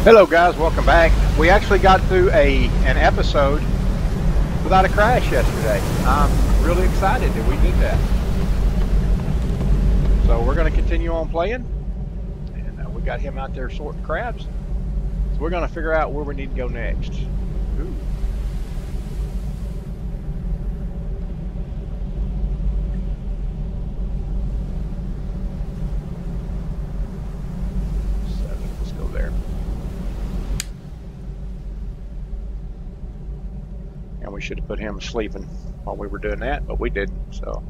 Hello guys, welcome back. We actually got through an episode without a crash yesterday. I'm really excited that we did that. So we're going to continue on playing, and we got him out there sorting crabs. So we're going to figure out where we need to go next. Ooh. Let's go there. And we should have put him sleeping while we were doing that, but we didn't, so.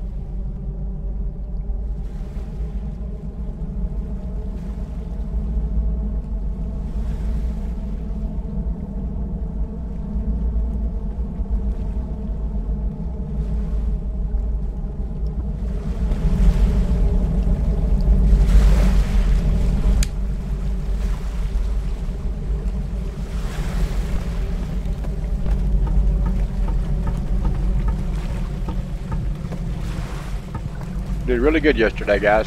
Did really good yesterday, guys.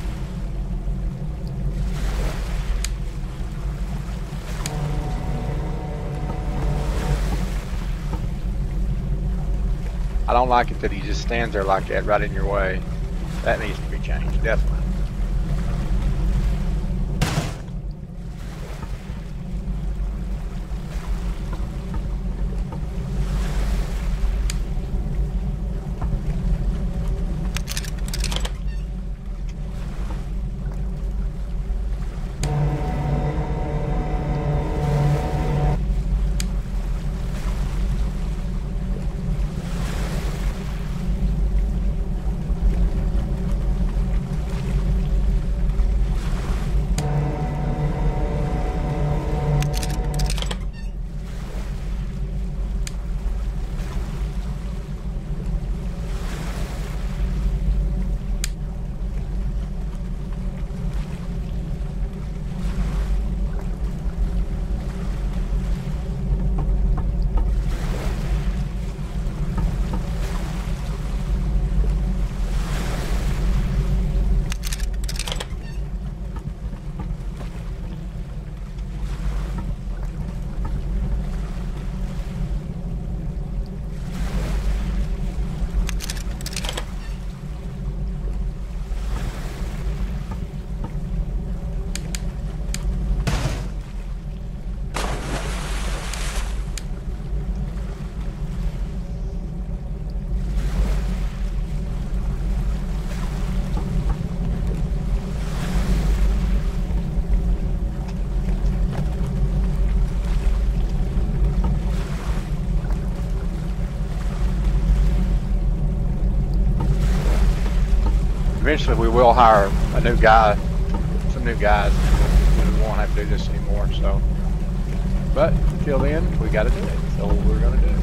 I don't like it that he just stands there like that right in your way. That needs to be changed, definitely. Eventually we will hire a new guy, some new guys. We won't have to do this anymore, so. But until then, we got to do it. So we're going to do it.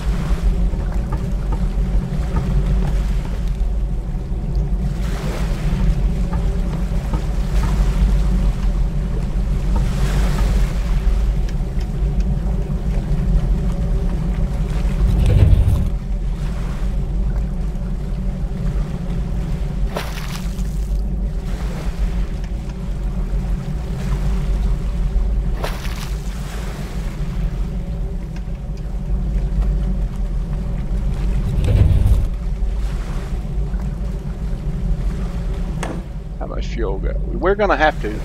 Fuel go. We're gonna have to.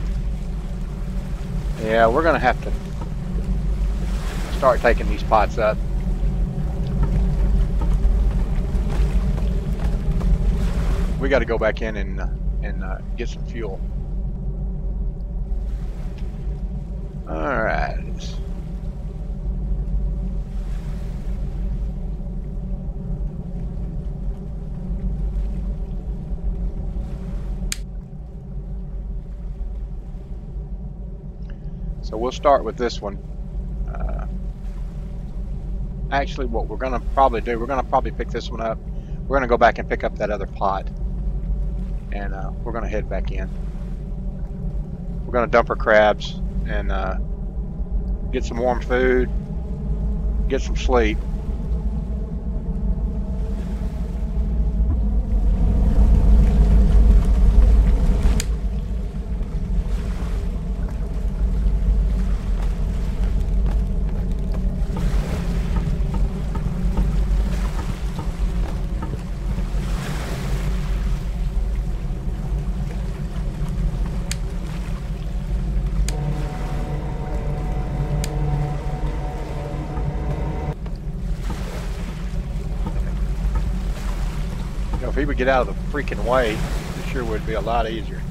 Yeah, we're gonna have to start taking these pots up. We got to go back in and get some fuel. All right. So we'll start with this one. Actually, what we're going to probably do, we're going to probably pick this one up. We're going to go back and pick up that other pot. And we're going to head back in. We're going to dump our crabs and get some warm food, get some sleep. if he would get out of the freaking way, it sure would be a lot easier.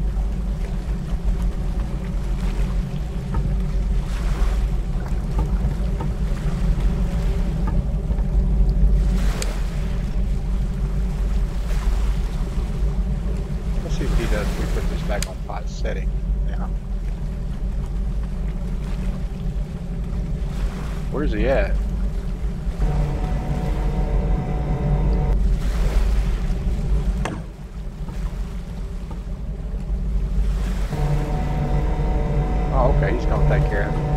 Let's see what he does if we put this back on pot setting now. Where's he at? Oh, okay, he's gonna take care of it.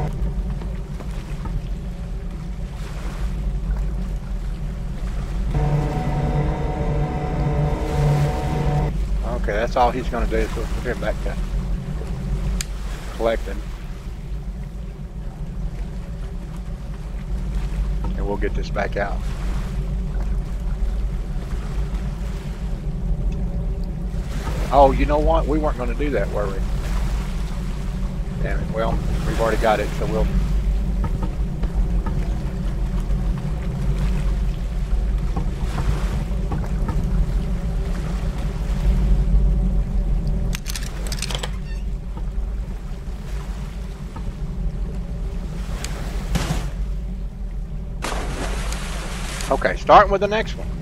Okay, that's all he's gonna do, is we'll put him back to collecting. And we'll get this back out. Oh, you know what? We weren't gonna do that, were we? Damn it. Well, we've already got it, so we'll... Okay, starting with the next one.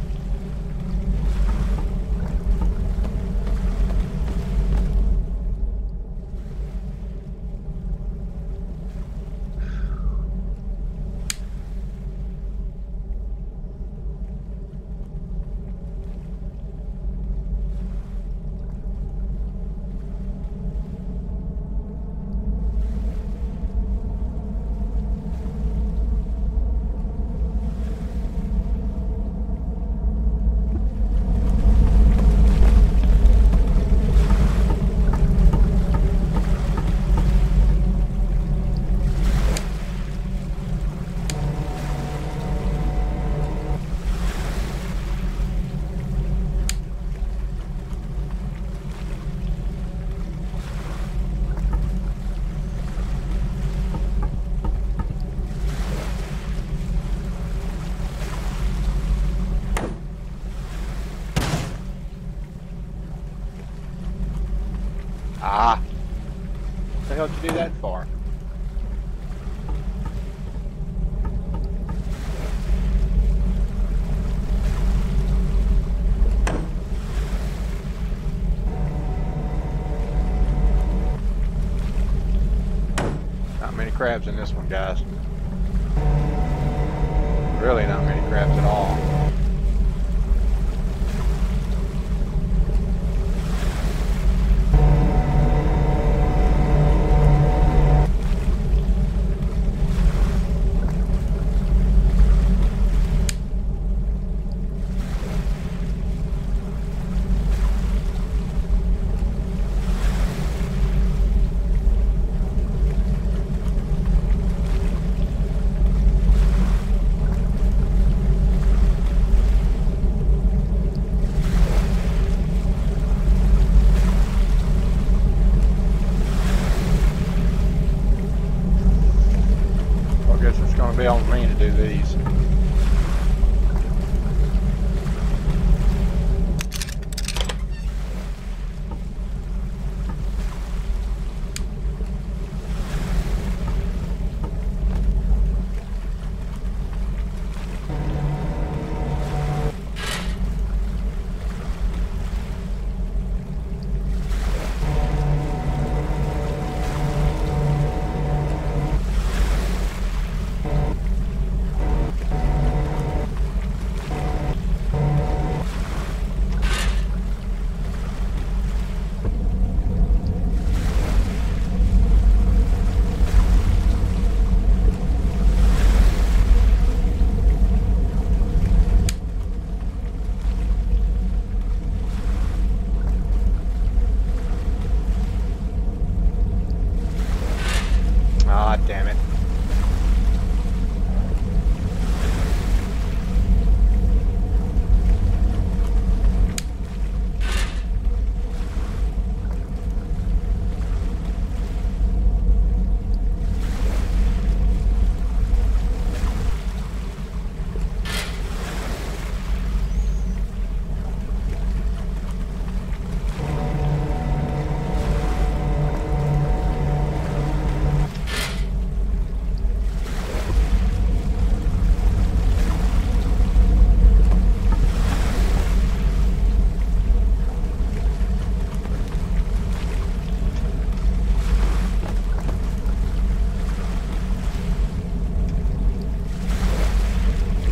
Ah, what the hell did you do that for? Not many crabs in this one, guys. Really not many crabs at all. Be on me to do these.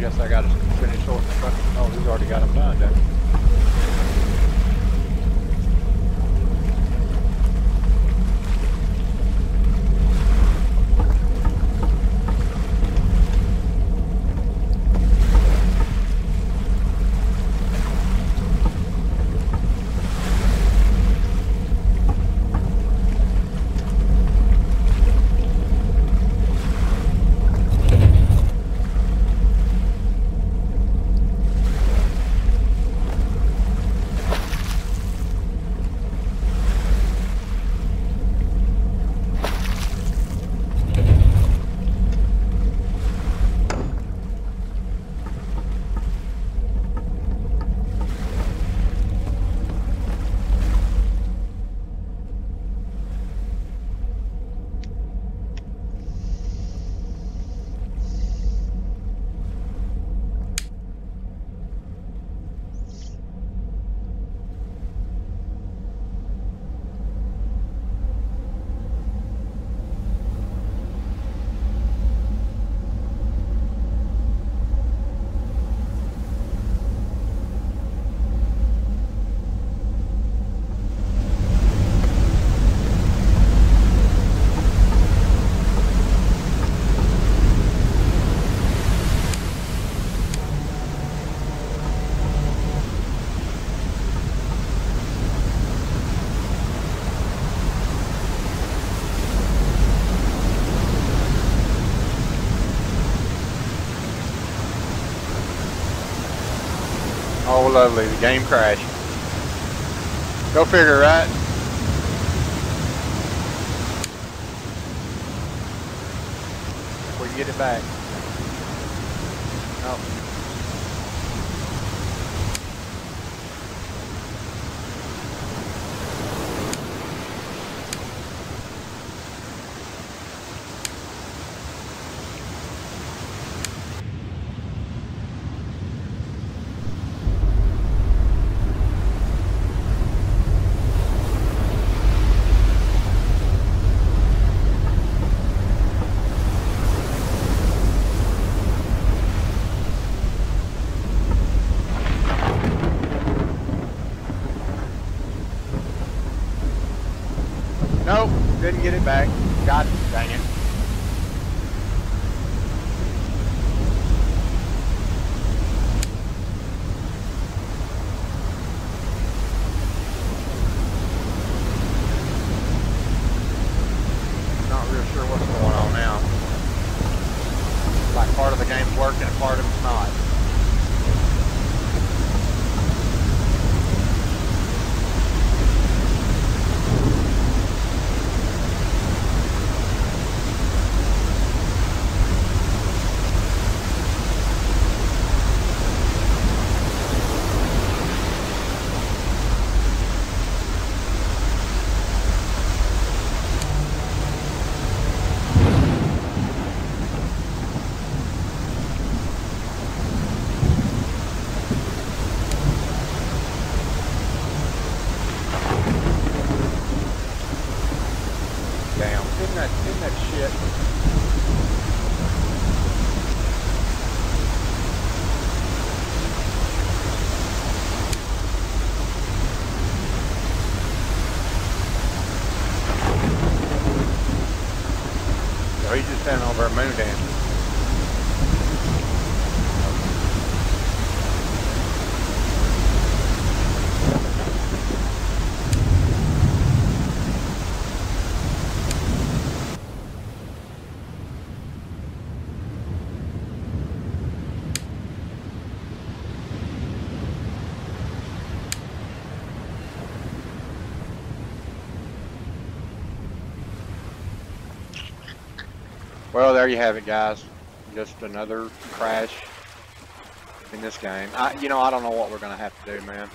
guess I gotta finish sorting the fucking. Oh, he's already got them done, doesn't he? Oh, lovely. The game crashed. Go figure, right? We can get it back. No. Nope, didn't get it back. Got it, dang it. Not real sure what's going on now. Like part of the game's working and part of it's not. Damn, isn't that shit? So he's just standing over a moon dance. Well, there you have it, guys. Just another crash in this game. I don't know what we're gonna have to do, man.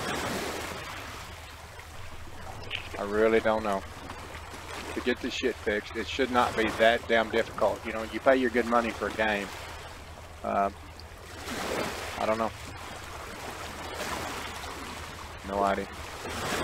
I really don't know. To get this shit fixed, it should not be that damn difficult. You know, you pay your good money for a game. I don't know. No idea.